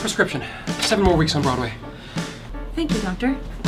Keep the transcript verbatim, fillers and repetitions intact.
Prescription. Seven more weeks on Broadway. Thank you, Doctor.